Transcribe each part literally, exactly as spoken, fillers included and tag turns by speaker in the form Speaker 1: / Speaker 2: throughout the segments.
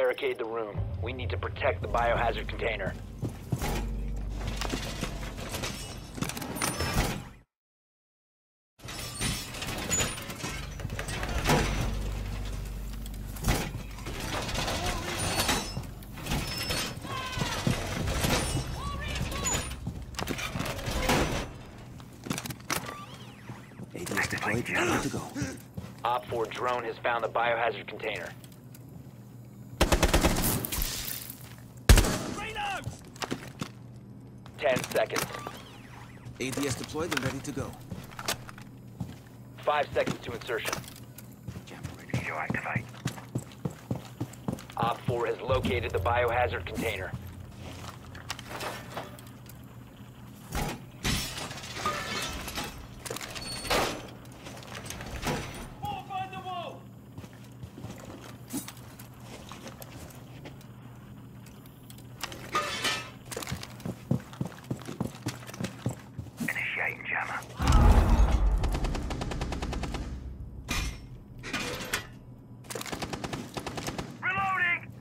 Speaker 1: barricade the room. We need to protect the biohazard container.
Speaker 2: A D S deployed, ready to go.
Speaker 1: Op four drone has found the biohazard container. Ten seconds.
Speaker 2: A D S deployed and ready to go.
Speaker 1: Five seconds to insertion.
Speaker 2: Jammer ready to activate.
Speaker 1: Op four has located the biohazard container.
Speaker 2: Initiating jammer. Reloading!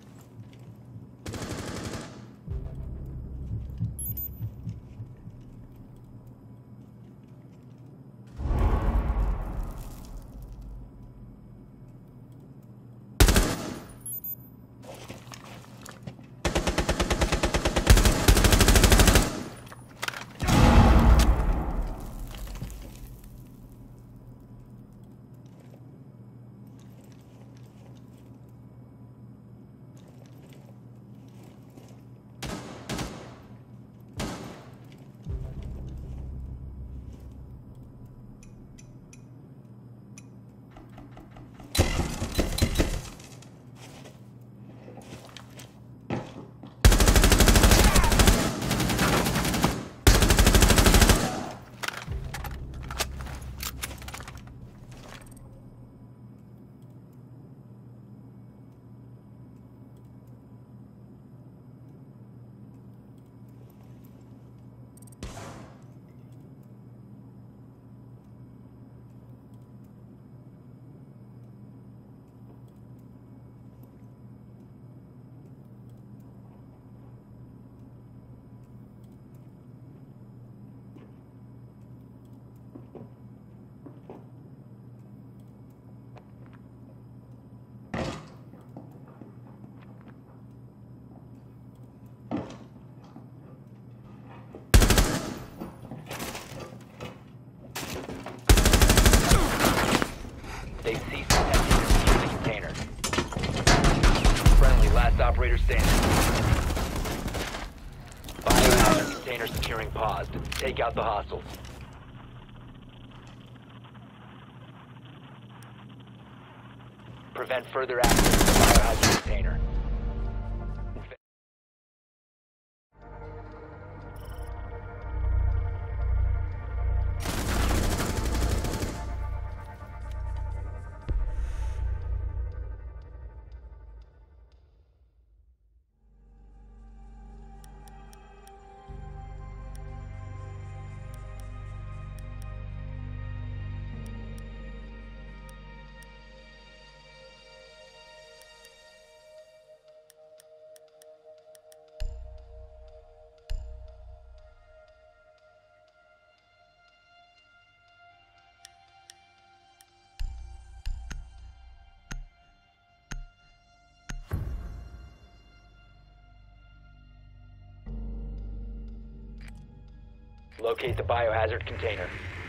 Speaker 1: They ceased attempting to secure the container. Friendly, last operator standing. Biohazard container securing paused. Take out the hostiles. Prevent further access to the biohazard container. Locate the biohazard container.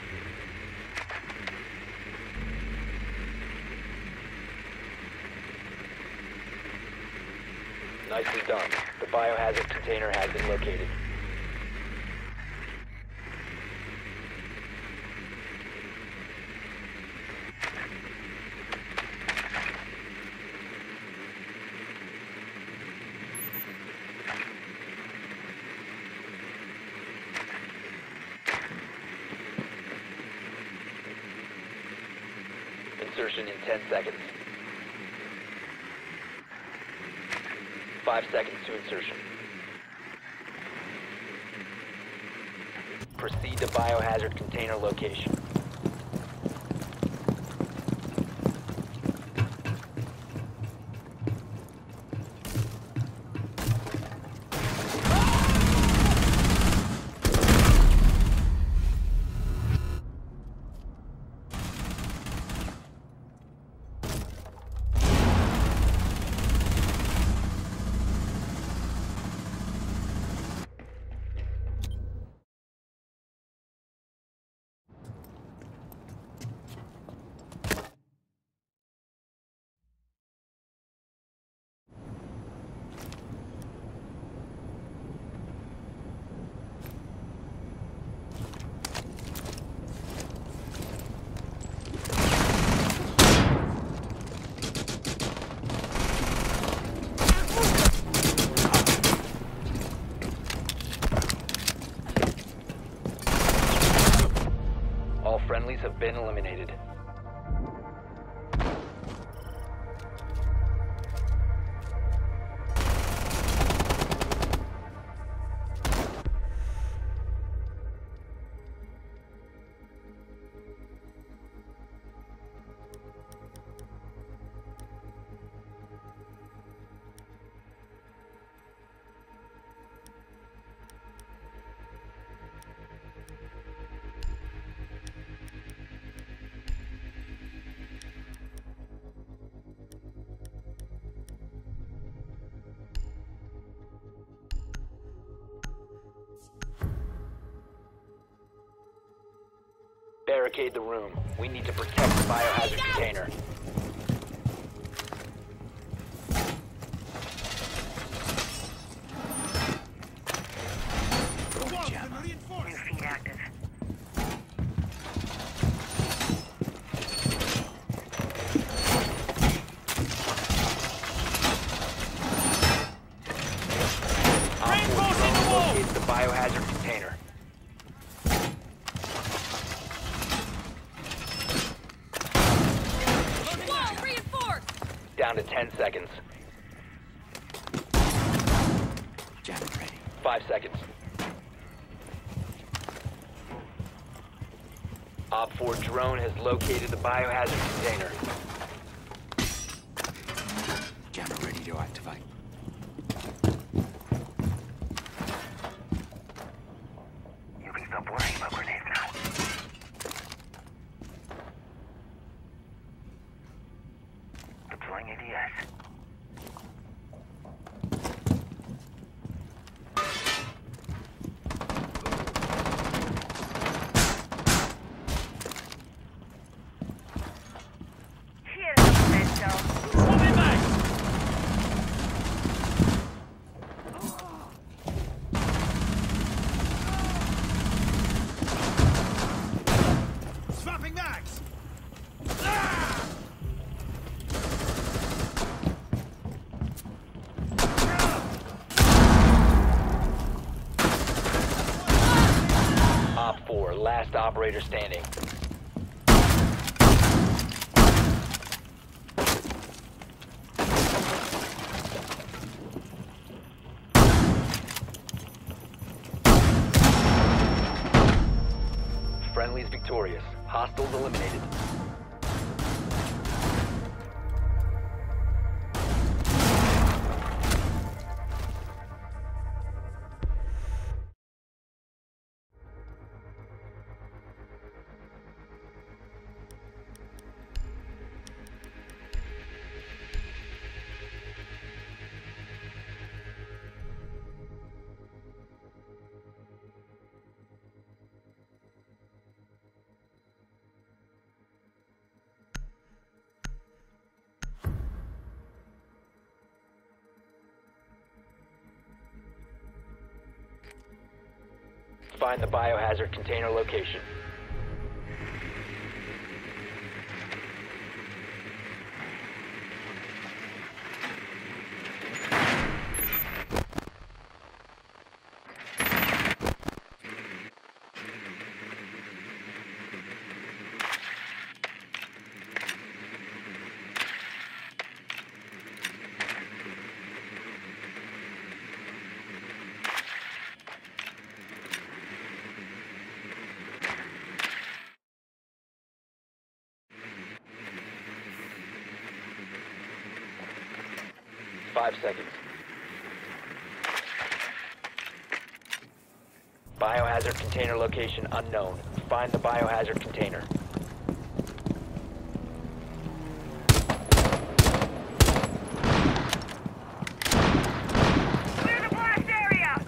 Speaker 1: Nicely done. The biohazard container has been located. Insertion in ten seconds. Five seconds to insertion. Proceed to biohazard container location. been eliminated. Barricade the room. We need to protect the biohazard container.
Speaker 2: New feed active.
Speaker 1: Reinforcing the wall! Locate the biohazard container. Down to ten seconds.
Speaker 2: Jammer ready.
Speaker 1: Five seconds. Op four drone has located the biohazard container.
Speaker 2: Jammer ready to activate. You can stop worrying about grenades now. Deploying A D S. Here's the pencil.
Speaker 3: Swapping back! Swapping mags! Ah!
Speaker 1: Op four, last operator standing. Friendly's victorious. Hostiles eliminated. Find the biohazard container location. Five seconds. Biohazard container location unknown. Find the biohazard container.
Speaker 2: Clear the blast area!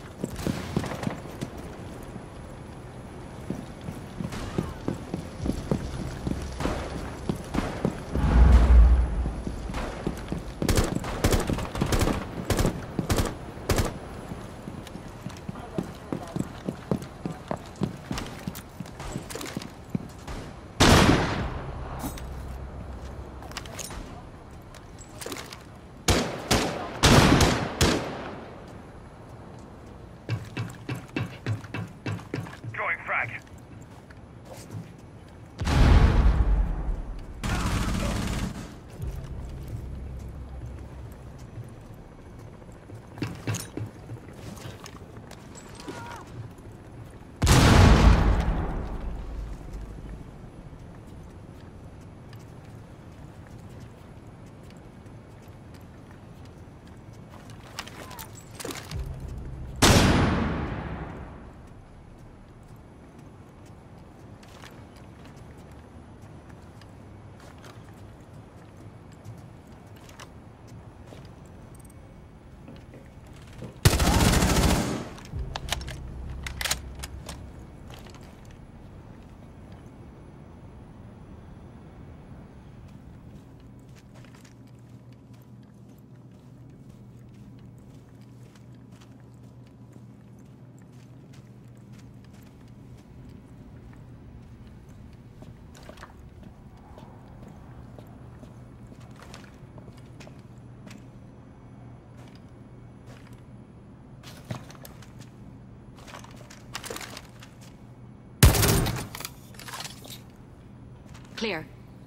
Speaker 4: clear.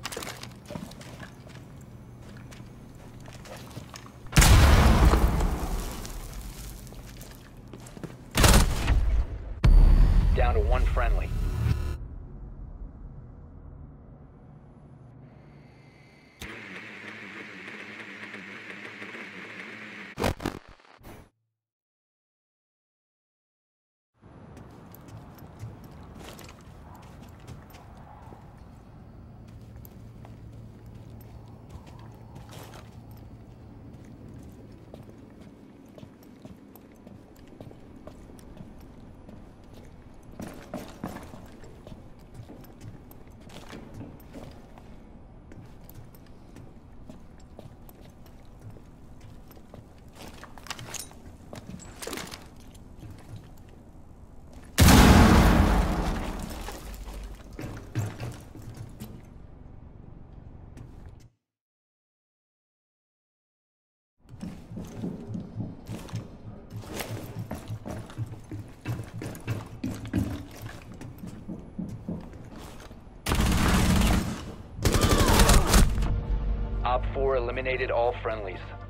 Speaker 1: Down to one friendly. Op four eliminated all friendlies.